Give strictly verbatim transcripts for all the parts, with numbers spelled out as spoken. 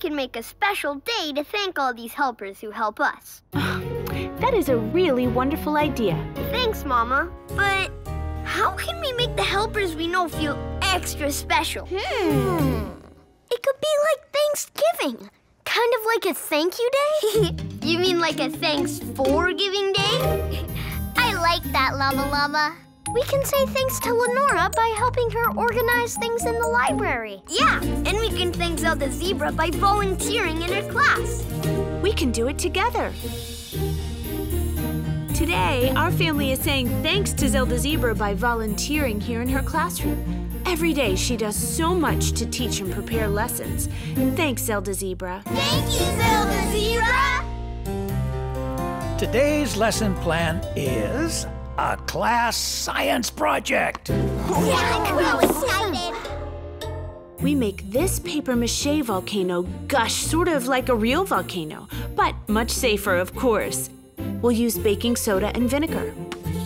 can make a special day to thank all these helpers who help us. That is a really wonderful idea. Thanks, Mama. But how can we make the helpers we know feel extra special? Hmm. It could be like Thanksgiving. Kind of like a thank you day? You mean like a thanks for giving day? I like that, Llama Llama. We can say thanks to Lenora by helping her organize things in the library. Yeah, and we can thank Zelda Zebra by volunteering in her class. We can do it together. Today, our family is saying thanks to Zelda Zebra by volunteering here in her classroom. Every day, she does so much to teach and prepare lessons. Thanks, Zelda Zebra. Thank you, Zelda Zebra! Today's lesson plan is a class science project. Yeah, I'm really excited. We make this paper mache volcano gush sort of like a real volcano, but much safer, of course. We'll use baking soda and vinegar.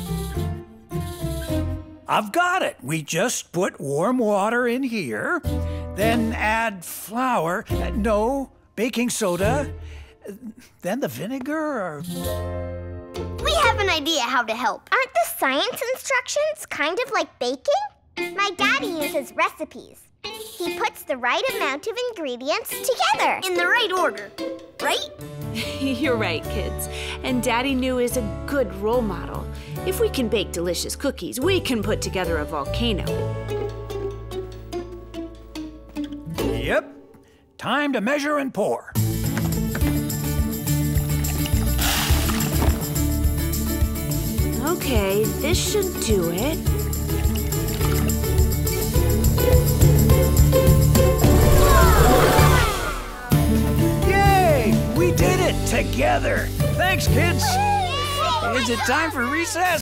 I've got it. We just put warm water in here, then add flour. Uh, no, baking soda, then the vinegar. Or... We have an idea how to help. Aren't the science instructions kind of like baking? My daddy uses recipes. He puts the right amount of ingredients together. In the right order, right? You're right, kids. And Daddy New is a good role model. If we can bake delicious cookies, we can put together a volcano. Yep. Time to measure and pour. Okay, this should do it. Yay! We did it together. Thanks, kids. Is it time for recess?